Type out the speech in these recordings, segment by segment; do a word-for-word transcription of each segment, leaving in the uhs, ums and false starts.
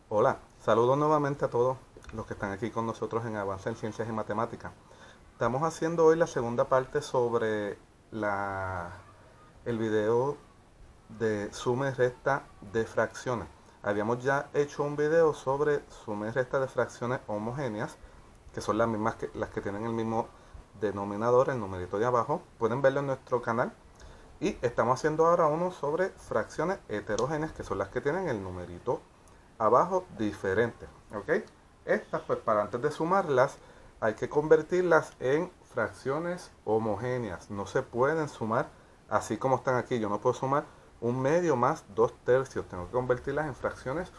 Hola, saludo nuevamente a todos los que están aquí con nosotros en Avance en Ciencias y Matemáticas. Estamos haciendo hoy la segunda parte sobre la, el video de suma y resta de fracciones. Habíamos ya hecho un video sobre suma y resta de fracciones homogéneas, que son las mismas que las que tienen el mismo denominador, el numerito de abajo. Pueden verlo en nuestro canal. Y estamos haciendo ahora uno sobre fracciones heterogéneas, que son las que tienen el numerito abajo diferente. ¿Ok? Estas, pues para antes de sumarlas, hay que convertirlas en fracciones homogéneas. No se pueden sumar así como están aquí. Yo no puedo sumar un medio más dos tercios. Tengo que convertirlas en fracciones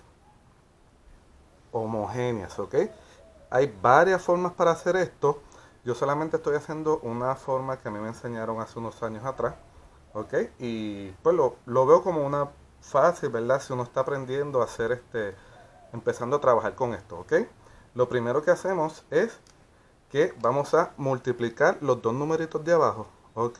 homogéneas. ¿Ok? Hay varias formas para hacer esto. Yo solamente estoy haciendo una forma que a mí me enseñaron hace unos años atrás. ¿Ok? Y pues lo, lo veo como una fácil, ¿verdad? Si uno está aprendiendo a hacer este, empezando a trabajar con esto, ¿ok? Lo primero que hacemos es que vamos a multiplicar los dos numeritos de abajo, ¿ok?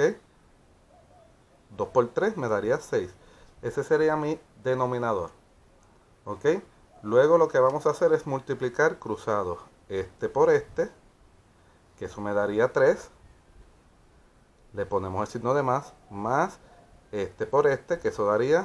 dos por tres me daría seis. Ese sería mi denominador, ¿ok? Luego lo que vamos a hacer es multiplicar cruzados, este por este, que eso me daría tres. Le ponemos el signo de más, más este por este, que eso daría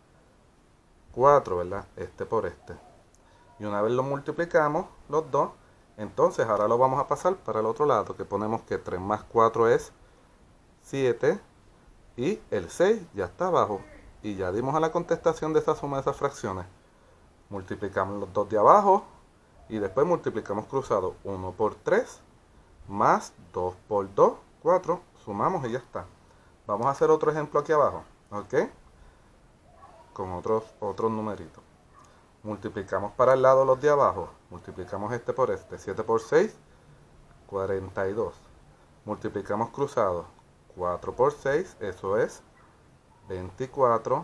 cuatro, ¿verdad? Este por este. Y una vez lo multiplicamos, los dos, entonces ahora lo vamos a pasar para el otro lado, que ponemos que tres más cuatro es siete, y el seis ya está abajo. Y ya dimos a la contestación de esa suma de esas fracciones. Multiplicamos los dos de abajo, y después multiplicamos cruzado, uno por tres, más dos por dos, cuatro, sumamos y ya está. Vamos a hacer otro ejemplo aquí abajo, ¿ok? Con otros, otros numeritos. Multiplicamos para el lado los de abajo. Multiplicamos este por este. siete por seis, cuarenta y dos. Multiplicamos cruzado. cuatro por seis, eso es veinticuatro.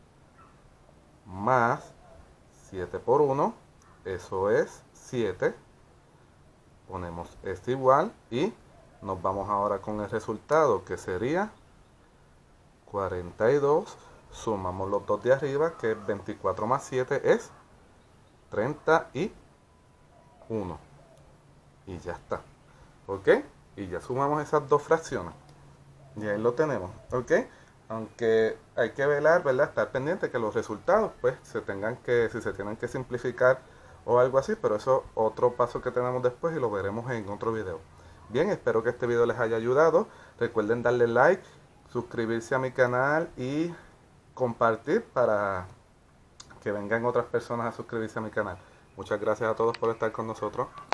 Más siete por uno, eso es siete. Ponemos este igual y nos vamos ahora con el resultado, que sería cuarenta y dos. Sumamos los dos de arriba, que es veinticuatro más siete es treinta y uno. Y ya está. ¿Ok? Y ya sumamos esas dos fracciones. Y ahí lo tenemos. ¿Ok? Aunque hay que velar, ¿verdad? Estar pendiente que los resultados, pues, se tengan que, si se tienen que simplificar o algo así, pero eso es otro paso que tenemos después y lo veremos en otro video. Bien, espero que este video les haya ayudado. Recuerden darle like, suscribirse a mi canal y compartir para que vengan otras personas a suscribirse a mi canal. Muchas gracias a todos por estar con nosotros.